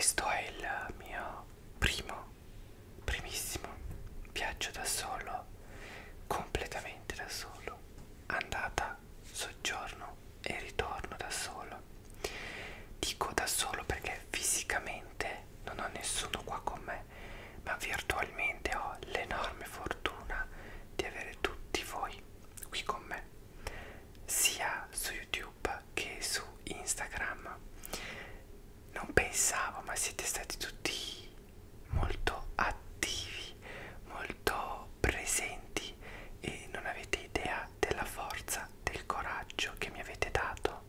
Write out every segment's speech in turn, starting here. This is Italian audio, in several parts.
Questo è il mio primissimo viaggio da solo, completamente da solo, andata, soggiorno e ritorno da solo. Dico da solo perché fisicamente non ho nessuno qua con me, ma virtualmente ho l'enorme fortuna di avere tutti voi qui con me, sia su YouTube che su Instagram. Non pensavo, ma siete stati tutti molto attivi, molto presenti e non avete idea della forza, del coraggio che mi avete dato,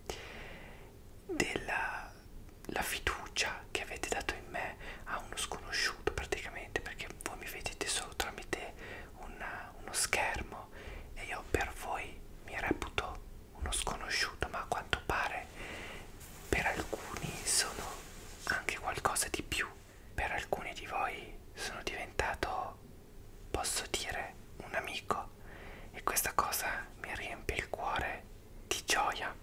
della la fiducia che avete dato in me a uno sconosciuto praticamente, perché voi mi vedete solo tramite uno schermo e io per voi mi reputo uno sconosciuto, ma a quanto pare per alcuni sono anche qualcosa di più. Per alcuni di voi sono diventato, posso dire, un amico, e questa cosa mi riempie il cuore di gioia.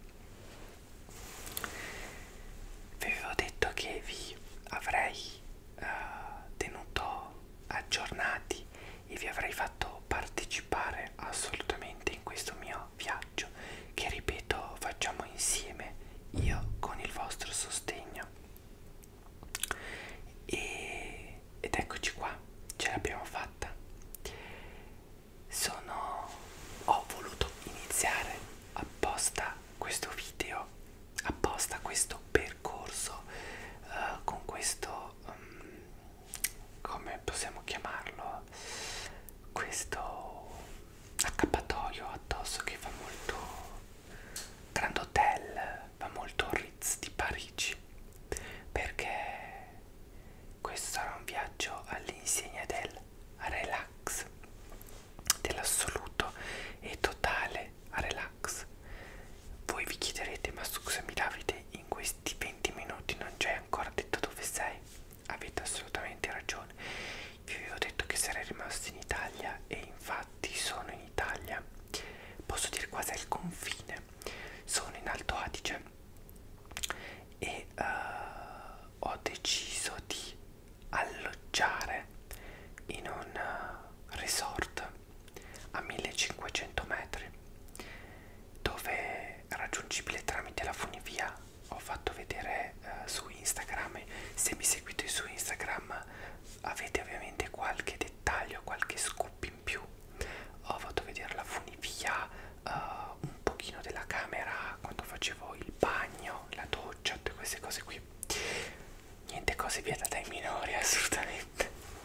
Vi avevo detto che vi avrei tenuto aggiornati e vi avrei fatto partecipare assolutamente in questo mio viaggio, che ripeto facciamo insieme, io con il vostro sostegno. Ed eccoci qua, ce l'abbiamo fatta. Ho voluto iniziare apposta questo video, apposta questo percorso, con questo, come possiamo chiamarlo, questo accappatoio addosso che fa molto Grand Hotel, fa molto Ritz di Parigi, perché questo sarà un viaggio all'insegna del relax, dell'assoluto e totale relax. Voi vi chiederete: ma scusami Davide, in questi 20 minuti non ci hai ancora detto dove sei? Avete assolutamente ragione, vi avevo detto che sarei rimasto in Italia e infatti sono in Italia, posso dire quasi al confine, sono in Alto Adige e ho deciso di alloggiare in un resort a 1500 metri, dove è raggiungibile tramite la funivia. Ho fatto vedere su Instagram, e se mi seguite su Instagram avete ovviamente qualche dettaglio, qualche scoop in più. Ho fatto vedere la funivia, un pochino della camera quando facevo il bagno, la doccia, tutte queste cose qui. Niente cose vietate ai minori, assolutamente.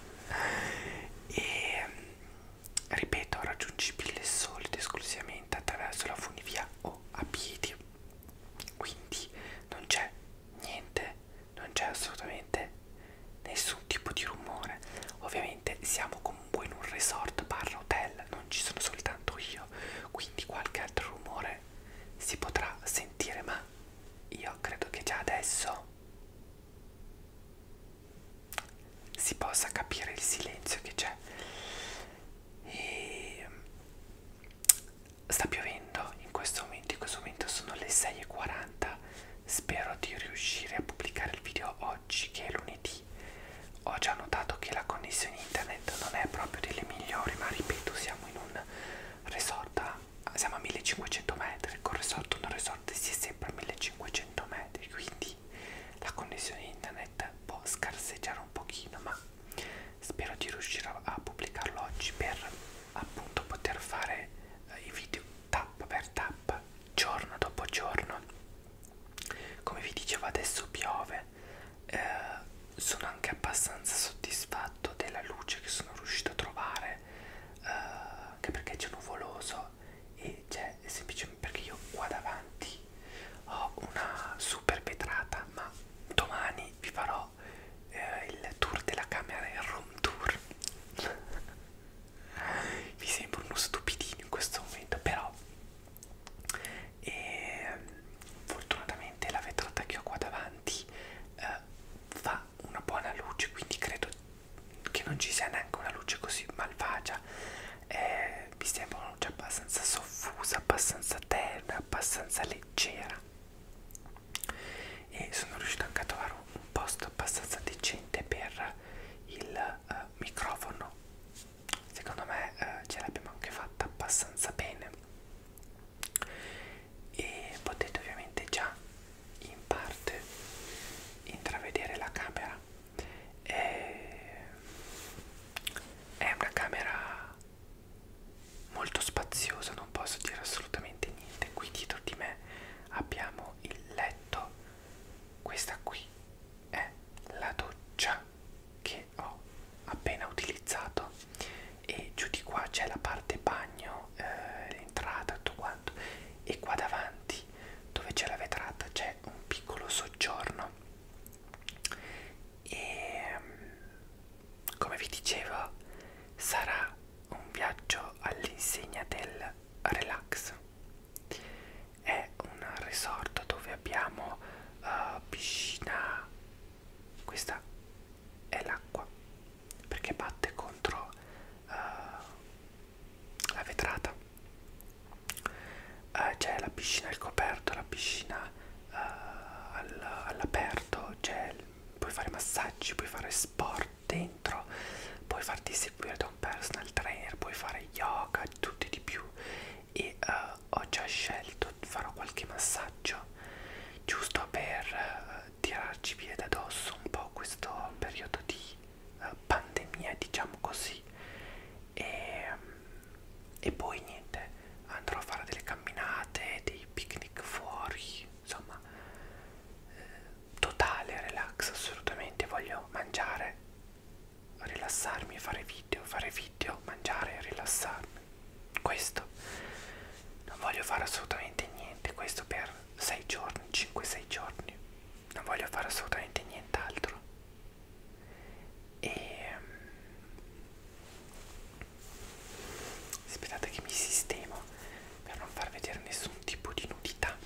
E ripeto, raggiungibile solo ed esclusivamente attraverso la funivia o a piedi, quindi non c'è niente, non c'è assolutamente nessun tipo di rumore. Ovviamente siamo comunque in un resort barra hotel, non ci sono soltanto io, quindi qualche altro rumore si potrà sentire, ma io credo che già adesso si possa capire il silenzio che c'è. E sta piovendo in questo momento sono le 6:40. Spero di riuscire a pubblicare il video oggi, che è lunedì. Ho già notato che la connessione internet non è proprio delle migliori, ma ripeto, siamo in un resort, siamo a 1500 metri, con resort un resort si è sempre a 1500 metri, quindi la connessione internet può scarseggiare un pochino, ma spero di riuscire a pubblicarlo oggi per appunto poter fare i video tappa per tappa, giorno dopo giorno. Come vi dicevo, adesso piove, sono anche abbastanza soddisfatto della luce che sono riuscito a trovare, anche perché c'è nuvoloso e c'è semplicemente perché io qua davanti ho una super vetrata, ma domani vi farò il tour della camera, il room tour. Vi sembro uno stupidino in questo momento, però fortunatamente la vetrata che ho qua davanti fa una buona luce, quindi credo che non ci sia neanche una luce così malvagia. Mi sembrano già abbastanza all'aperto, cioè puoi fare massaggi, puoi fare sport dentro, puoi farti seguire da un personal trainer, puoi fare yoga, tutto e di più. E ho già scelto, farò qualche massaggio giusto per tirarci via da dosso un po' questo periodo di pandemia, diciamo così. E poi niente, andrò a fare delle camminate, dei picnic fuori, insomma, totale relax, assolutamente. Voglio mangiare, rilassarmi, fare video, mangiare e rilassarmi. Questo, non voglio fare assolutamente niente, questo per 6 giorni, 5-6 giorni, non voglio fare assolutamente nient'altro. E aspettate che mi sistemo per non far vedere nessun tipo di nudità.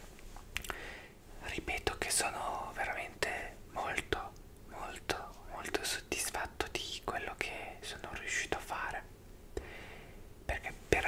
Ripeto che sono veramente molto soddisfatto di quello che sono riuscito a fare, perché per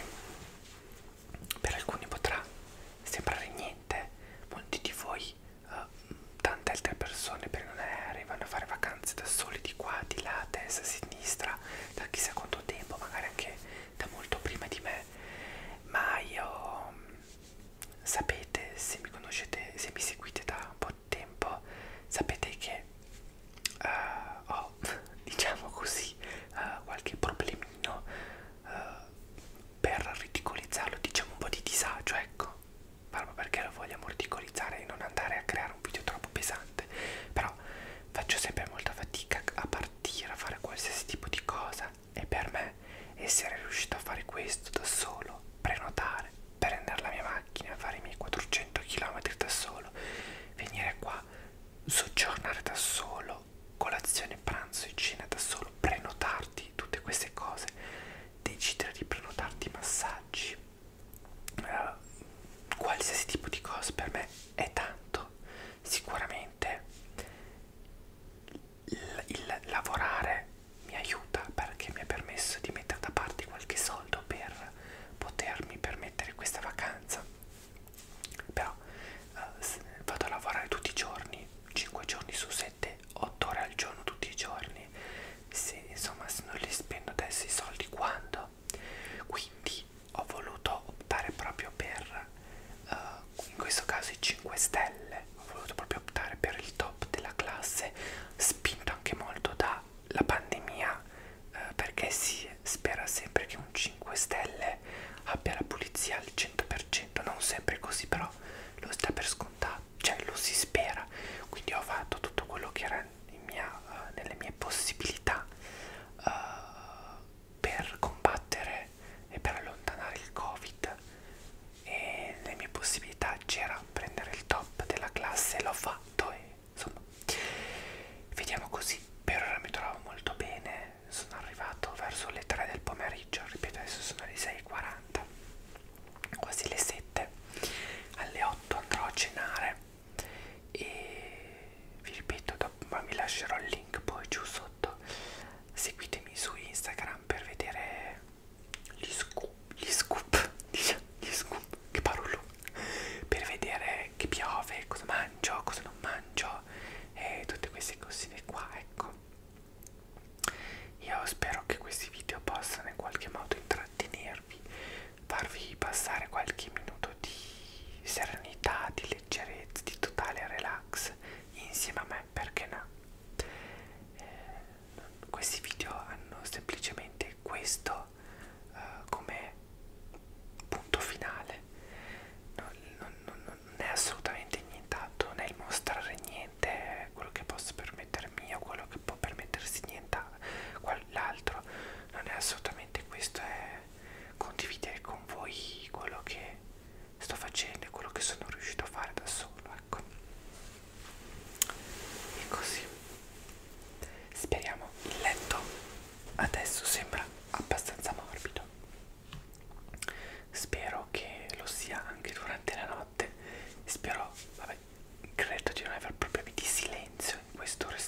alcuni potrà sembrare niente. Molti di voi, tante altre persone per non arrivano a fare vacanze da soli di qua, di là, a destra, a sinistra, da chissà quanto tempo, magari anche da molto prima di me. Ma io, sapete, se mi conoscete, se mi seguite da un po' di tempo, sapete che ho, diciamo così, qualche problemino per ridicolizzarlo, diciamo un po' di disagio, ecco, proprio perché lo vogliamo ridicolizzare e non andare a creare un video troppo pesante. Però faccio sempre molta fatica a partire, a fare qualsiasi tipo di cosa, e per me essere riuscito a fare questo da solo, prenotare, prendere la mia macchina, fare i miei 400 km da solo, venire qua, soggiornare da solo, colazione, pranzo e cena da solo, prenotarti tutte queste cose, decidere di prenotarti massaggi, qualsiasi tipo di cosa, per me è tanto. Sicuramente il lavorare mi aiuta, perché mi ha permesso di mettere da parte qualche soldo per potermi permettere questa vacanza. Però vado a lavorare tutti i giorni, 5 giorni su 7, 8 ore al giorno tutti i giorni. Insomma, se non li spendo adesso i soldi, quando? Quindi ho voluto optare proprio per in questo caso i 5 stelle, ho voluto proprio optare per il top della classe, spinto anche molto dalla pandemia, perché si spera sempre che un 5 stelle abbia la pulizia al 100%, non sempre così, però lo sta per scontato, cioè lo si spera. Quindi ho fatto tutto quello che era nelle mie possibilità per combattere e per allontanare il Covid, e le mie possibilità c'era prendere il top della classe e l'ho fatto. E insomma, vediamo così. Per ora mi trovo molto bene, sono arrivato verso le 3 del pomeriggio, ripeto, adesso sono le 6:40, quasi le 7. Alle 8 andrò a cenare e vi ripeto, ma vi lascerò il link poi giù sotto. Seguitemi su Instagram per vedere gli scoop, diciamo, gli scoop, che parolo, per vedere che piove, cosa mangio, cosa non mangio e tutte queste cosine qua, ecco. Io spero che questi video possano in qualche modo intrattenervi, farvi passare qualche minuto di serenità, di leggerezza, di totale relax insieme a me, perché no? Questi video hanno semplicemente questo come punto finale, non è assolutamente nient'altro, non è il mostrare niente, è quello che posso permettermi o quello che può permettersi l'altro, non è assolutamente questo, è condividere con voi quello che sto facendo e quello che sono riuscito a fare da solo, ecco. E così speriamo. Il letto adesso sembra abbastanza morbido, spero che lo sia anche durante la notte. Spero, vabbè, credo di non aver problemi di silenzio in questo